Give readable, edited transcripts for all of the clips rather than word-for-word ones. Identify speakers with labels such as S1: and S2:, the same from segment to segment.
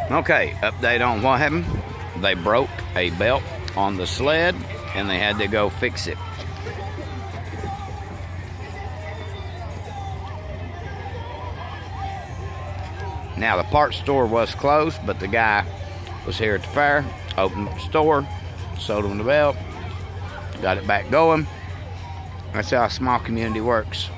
S1: Okay, update on what happened. They broke a belt on the sled and they had to go fix it. Now the parts store was closed, but the guy was here at the fair, opened the store, sold him the belt, got it back going. That's how a small community works.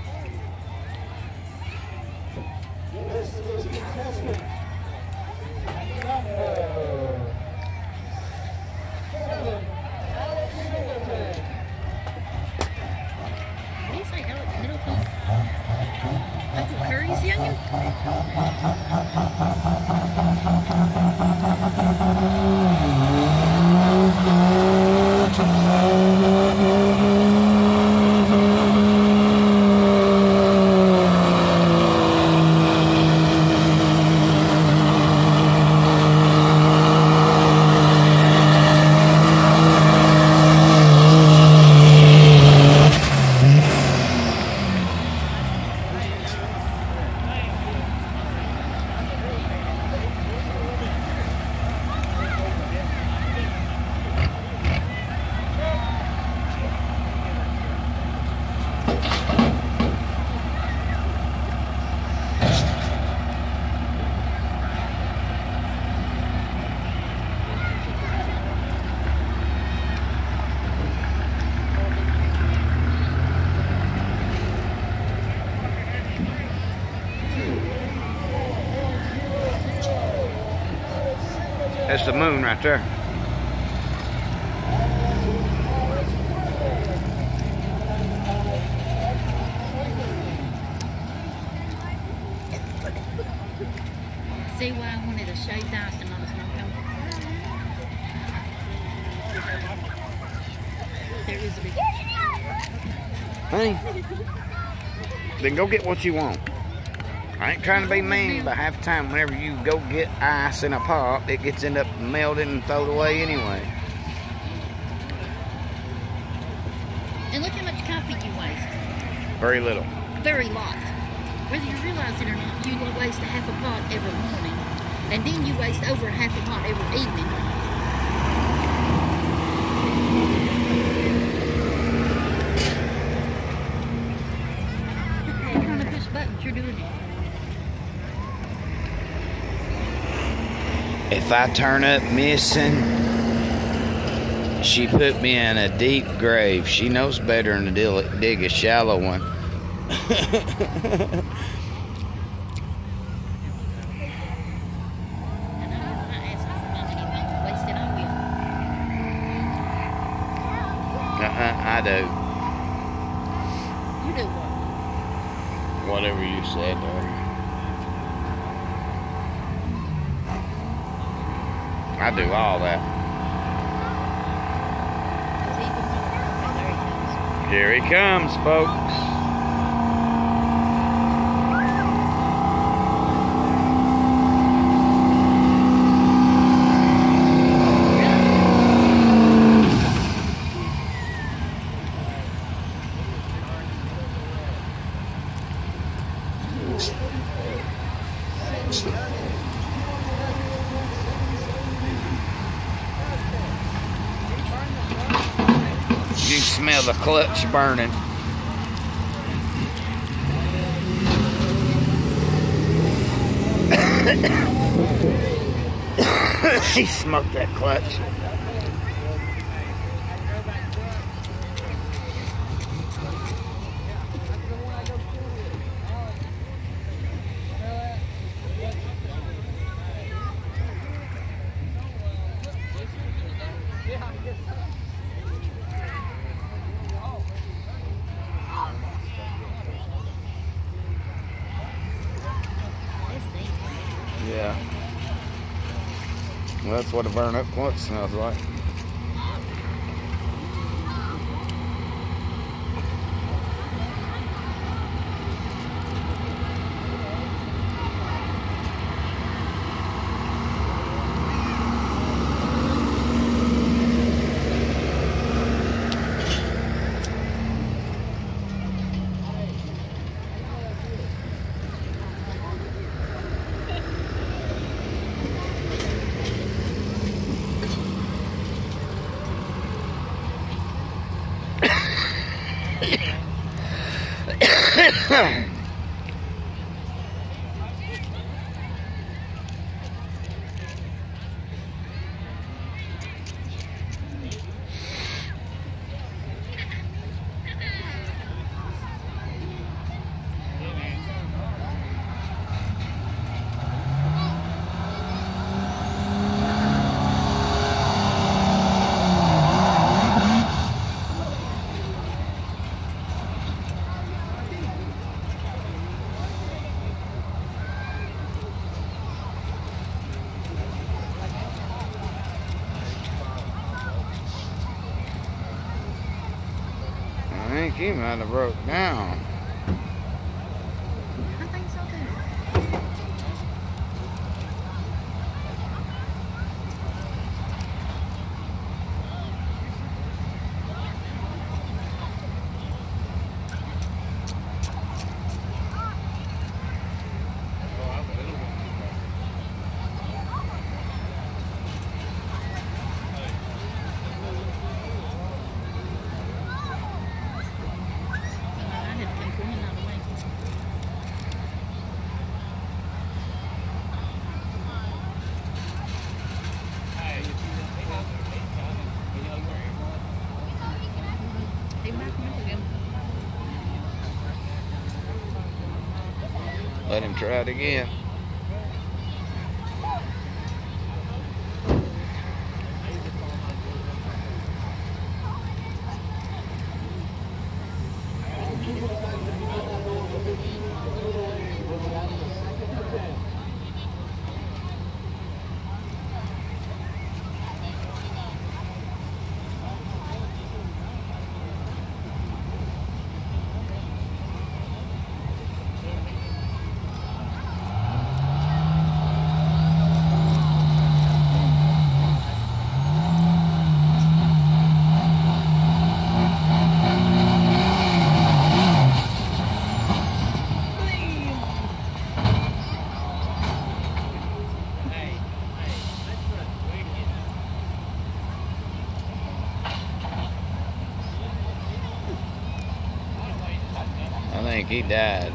S1: That's the moon right there.
S2: See why I wanted a shaved ice and not a snow cone? There is a big...
S1: Honey, then go get what you want. I ain't trying to be mean, but half the time whenever you go get ice in a pot, it gets end up melted and thrown away anyway.
S2: And look how much coffee you waste.
S1: Very little.
S2: Very lot. Whether you realize it or not, you waste a half a pot every morning. And then you waste over half a pot every evening. You're trying to push buttons, you're doing it.
S1: If I turn up missing, she put me in a deep grave. She knows better than to dig a shallow one. I do.
S2: You do what?
S1: Whatever you said there. I do all that. Here he comes, folks. You smell the clutch burning. He smoked that clutch. Yeah. Well, that's what a burn up clutch smells like. I think he might have broke down.
S2: I think so too. I had to come clean out of the way. He back up again.
S1: Let him try it again. I think he died.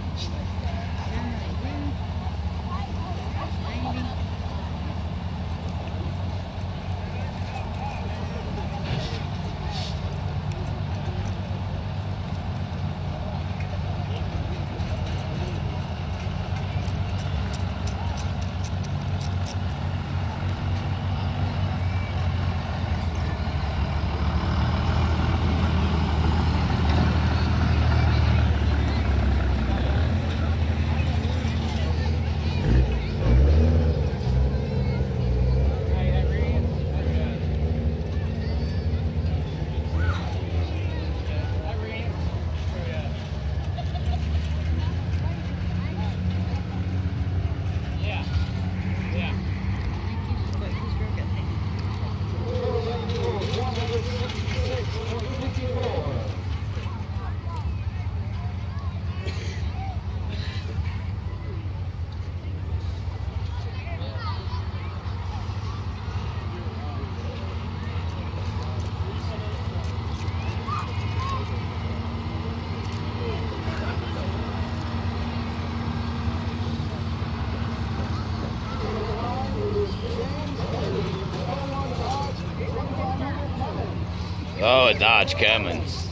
S1: Oh, a Dodge Cummins.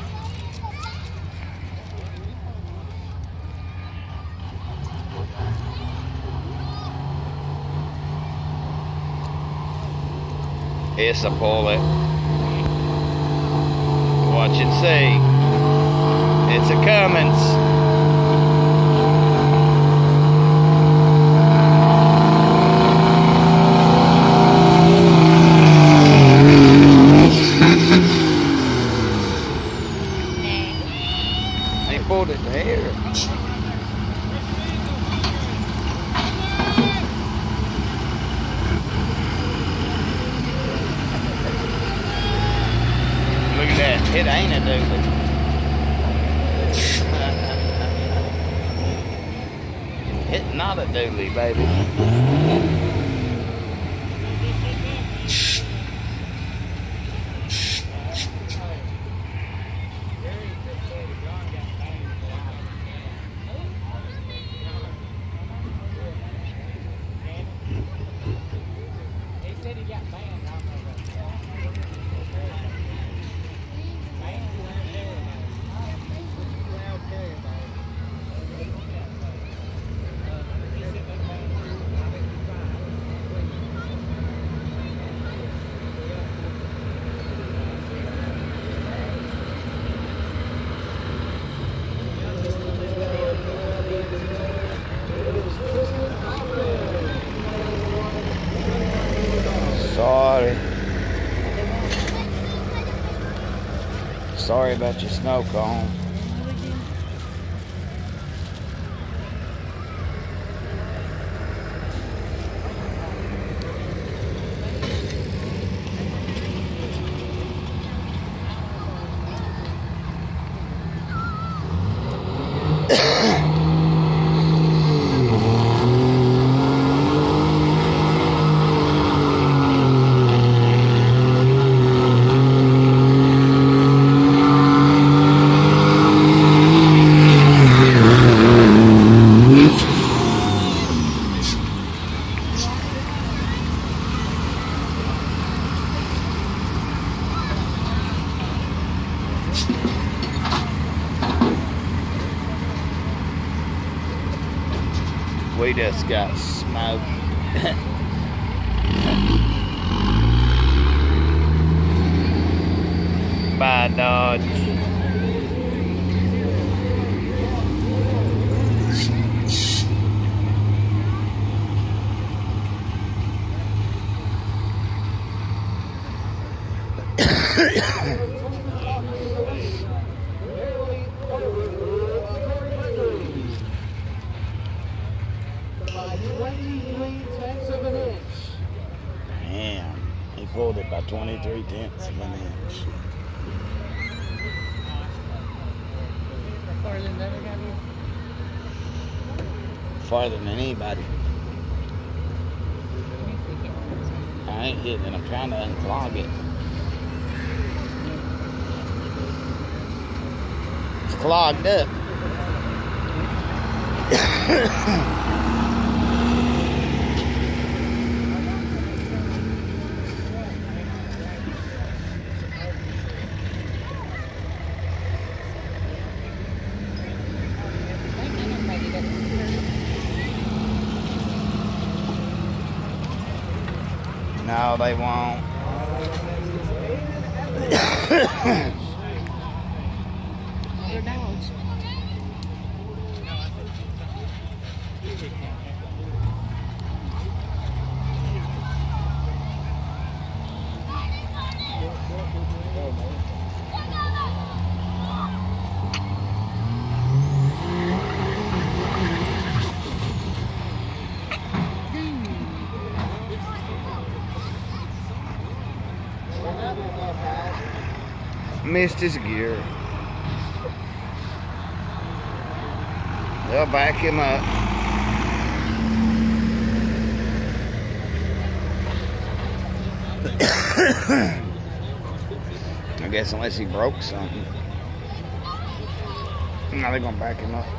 S1: It's a bullet. Watch and see. It's a Cummins. They pulled it there. Look at that. It ain't a dually. It's not a dually, baby. Sorry. Sorry about your snow cone. We just got smoked. By Dodge. Damn, he pulled it by 23/10 of an inch.
S2: Farther than the other guy did.
S1: Farther than anybody. I ain't hitting it, I'm trying to unclog it. It's clogged up. No, they won't.
S2: They're dogs.
S1: Missed his gear. They'll back him up. I guess unless he broke something. Now they're gonna back him up.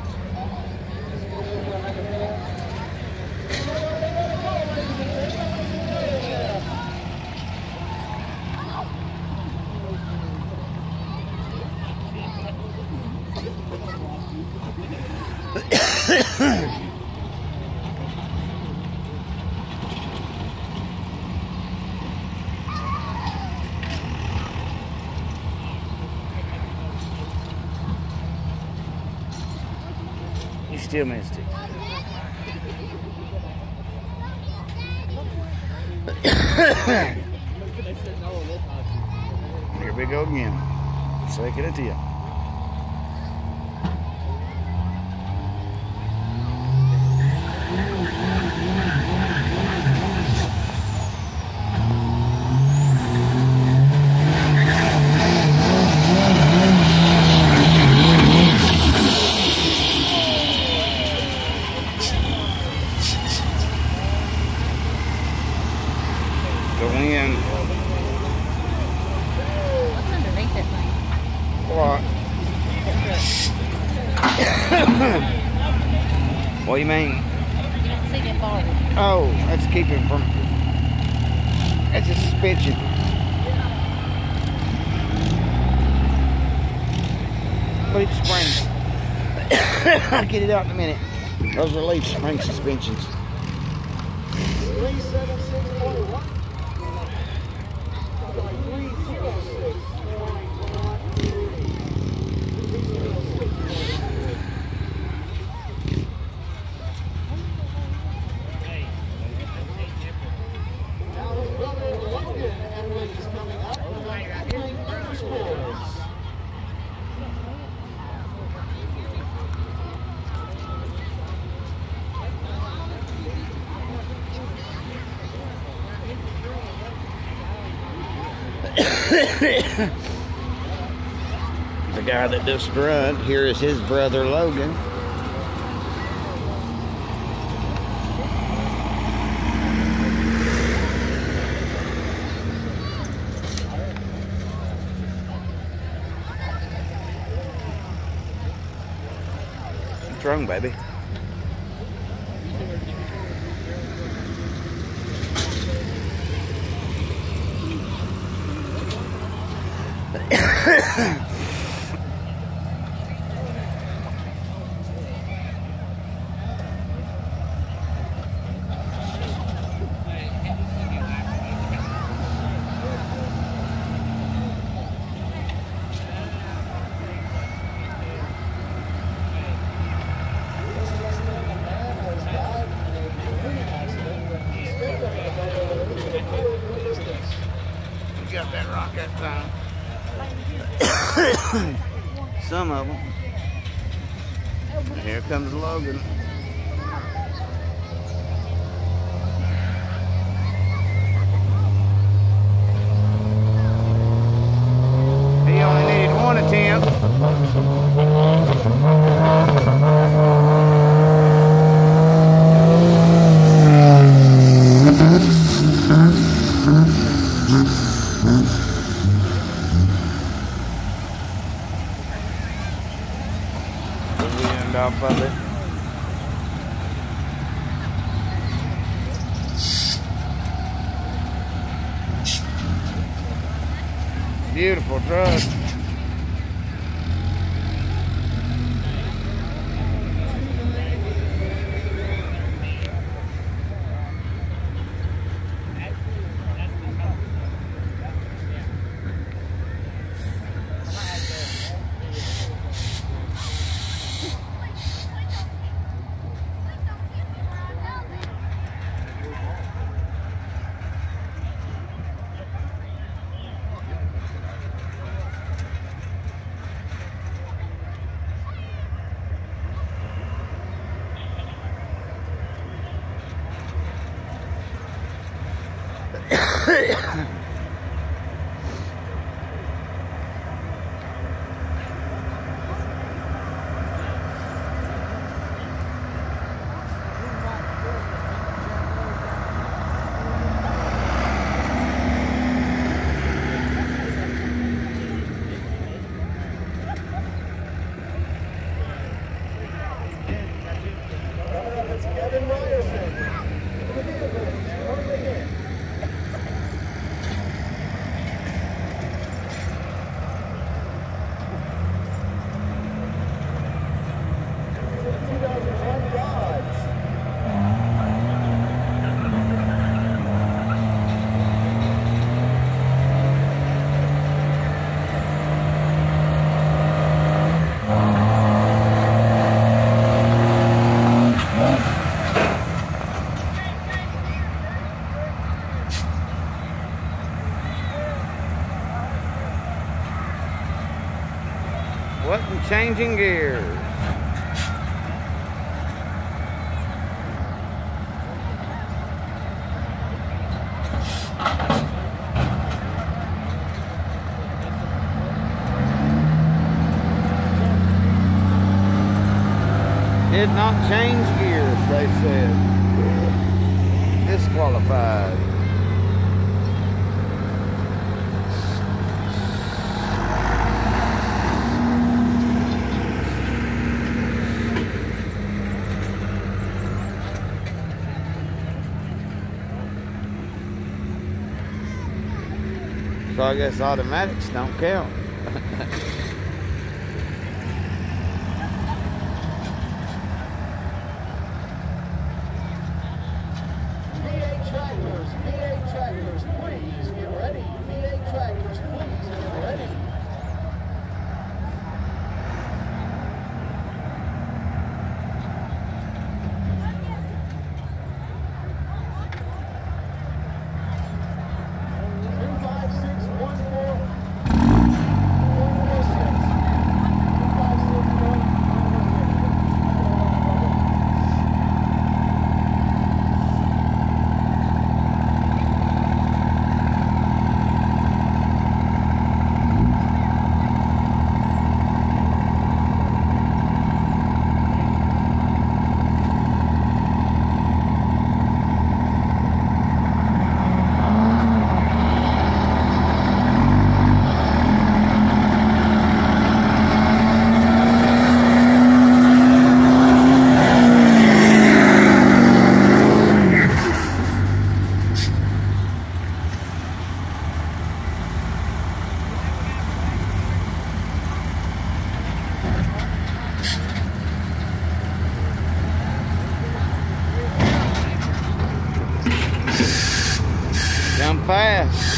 S1: You still missed it. Here we go again. Second attempt. The wind.
S2: What's underneath that thing?
S1: What? What do you mean?
S2: You don't see that bar.
S1: Oh, that's keeping from. That's a suspension. But it's springs. I'll get it out in a minute. Those are leaf spring suspensions.
S3: 376.1.
S1: The guy that does grunt, here is his brother Logan. What's wrong, baby? Got that rock that time. Some of them. And here comes Logan. He only needed one attempt. Off of it. Beautiful truck. Wasn't changing gears. Did not change gears, they said. Disqualified. So I guess automatics don't count.
S3: Tractors, please get ready. V8 tractors, please get ready.
S1: come fast.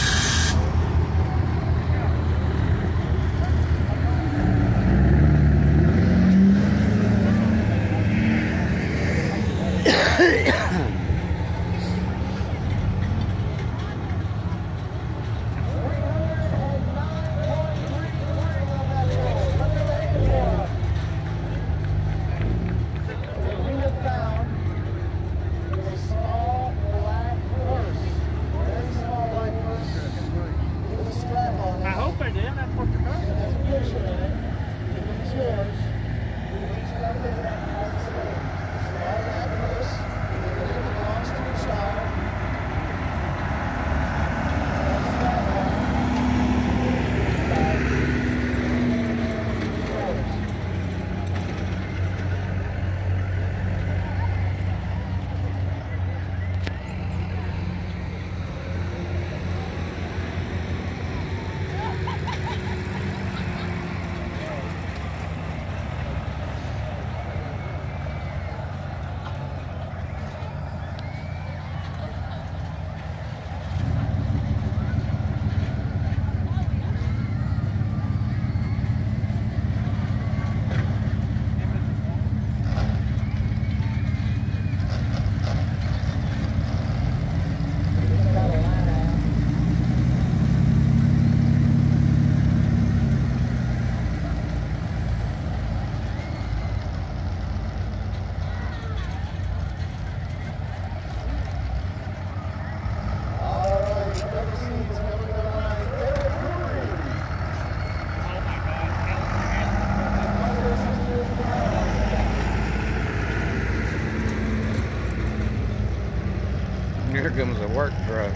S1: Here comes a work truck.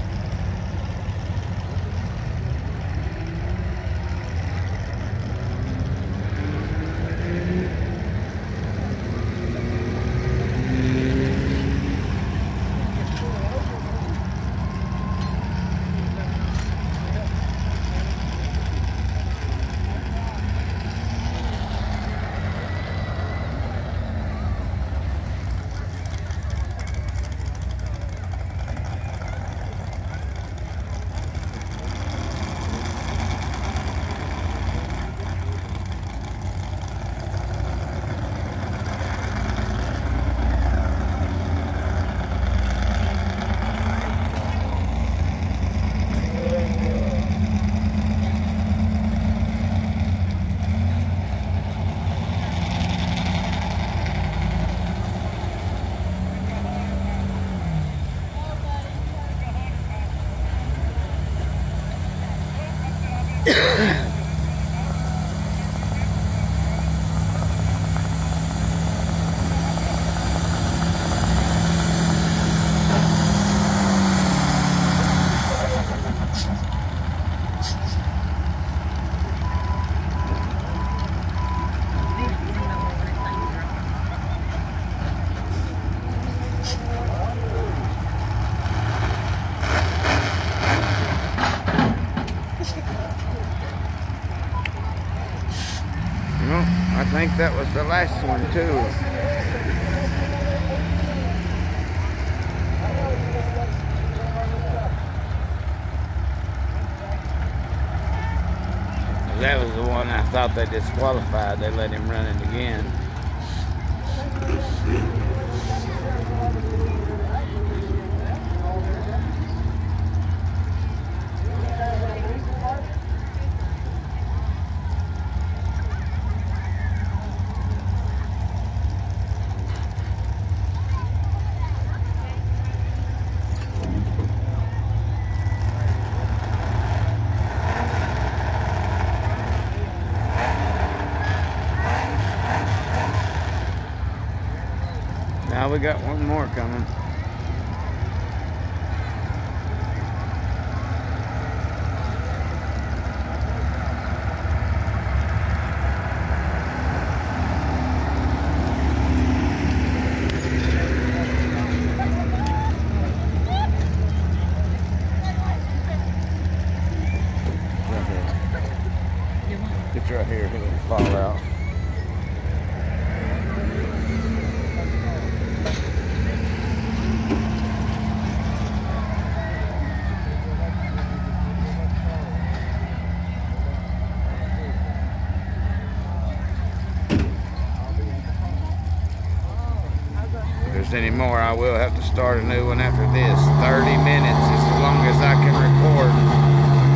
S1: I think that was the last one too. That was the one I thought they disqualified. They let him run it again. Now we got one more coming. It's right here, it'll fall out. there's any more, I will have to start a new one after this. 30 minutes is as long as I can record.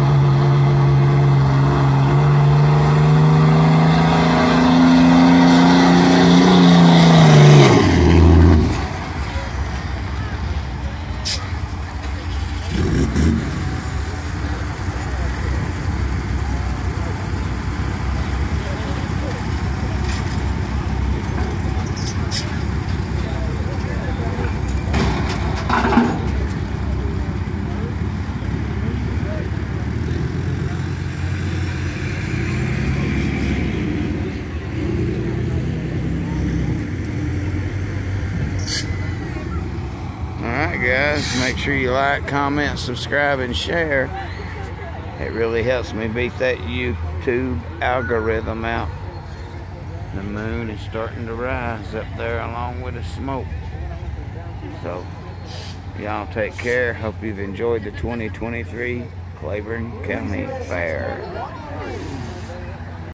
S1: Alright guys, make sure you like, comment, subscribe, and share. It really helps me beat that YouTube algorithm out. The moon is starting to rise up there along with the smoke. So, y'all take care. Hope you've enjoyed the 2023 Claiborne County Fair.